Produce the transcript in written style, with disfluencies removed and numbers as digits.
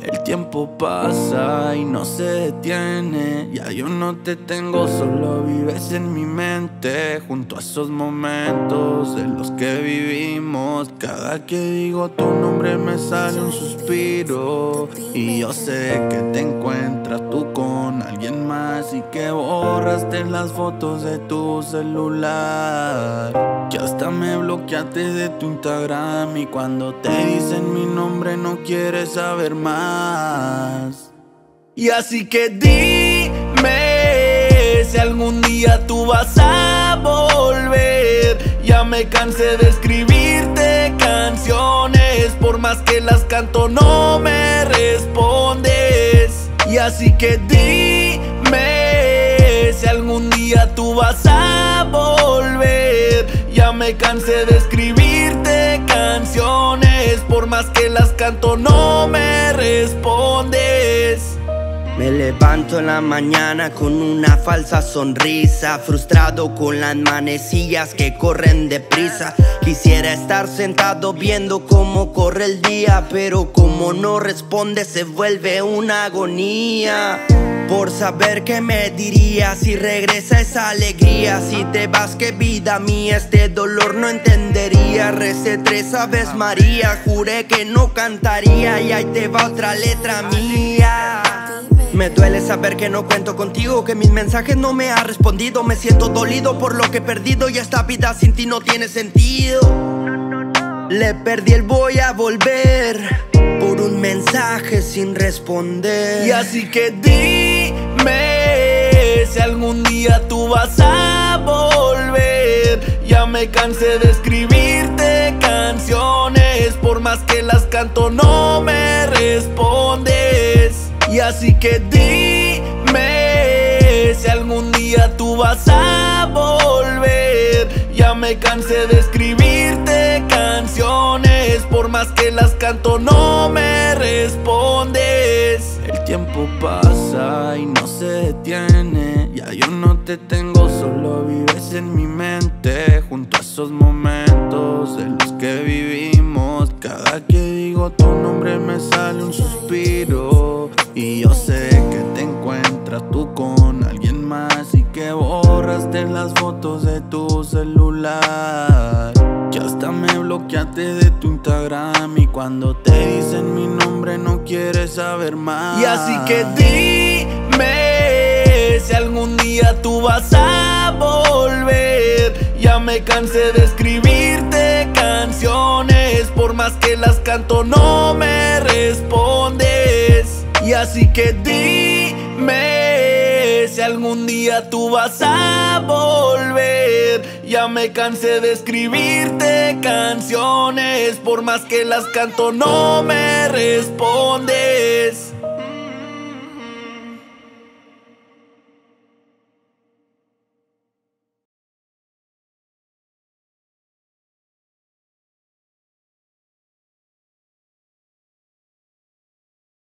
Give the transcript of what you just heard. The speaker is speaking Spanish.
El tiempo pasa y no se detiene. Ya yo no te tengo, solo vives en mi mente. Junto a esos momentos de los que vivimos, cada que digo tu nombre me sale un suspiro. Y yo sé que te encuentras tú con alguien más y que borraste las fotos de tu celular. Que hasta me bloqueaste de tu Instagram y cuando te dicen mi nombre no quieres saber más. Y así que dime si algún día tú vas a volver. Ya me cansé de escribirte canciones, por más que las canto no me respondes. Y así que dime si algún día tú vas a volver. Ya me cansé de escribirte canciones, por más que las canto no me respondes. Me levanto en la mañana con una falsa sonrisa, frustrado con las manecillas que corren deprisa. Quisiera estar sentado viendo cómo corre el día, pero como no responde se vuelve una agonía. Por saber qué me dirías si regresa esa alegría. Si te vas, qué vida mía, este dolor no entendería. Recé 3 Aves María, juré que no cantaría y ahí te va otra letra mía. Me duele saber que no cuento contigo, que mis mensajes no me has respondido. Me siento dolido por lo que he perdido y esta vida sin ti no tiene sentido. Le perdí el voy a volver por un mensaje sin responder. Y así que dime si algún día tú vas a volver. Ya me cansé de escribirte canciones, por más que las canto no me respondes. Y así que dime si algún día tú vas a volver. Ya me cansé de escribirte canciones, por más que las canto no me respondes. El tiempo pasa y no se detiene. Ya yo no te tengo, solo vives en mi mente. Junto a esos momentos de los que vivimos, cada que digo tu nombre me sale un suspiro. Y yo sé que te encuentras tú con alguien más y que borraste las fotos de tu celular. Que hasta me bloqueaste de tu Instagram y cuando te dicen mi nombre no quieres saber más. Y así que dime si algún día tú vas a volver. Ya me cansé de escribirte canciones, por más que las canto no me respondes. Y así que dime si algún día tú vas a volver. Ya me cansé de escribirte canciones, por más que las canto no me respondes.